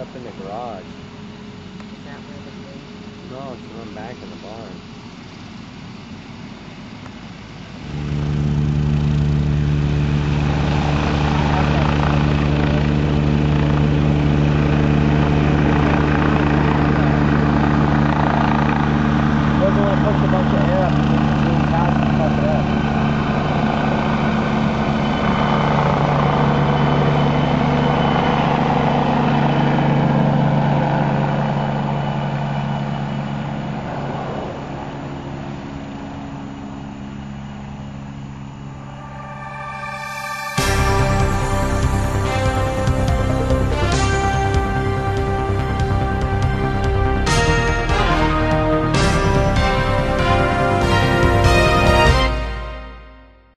up in the garage. Is that where the thing? No, it's run back in the barn. We're going to push a bunch of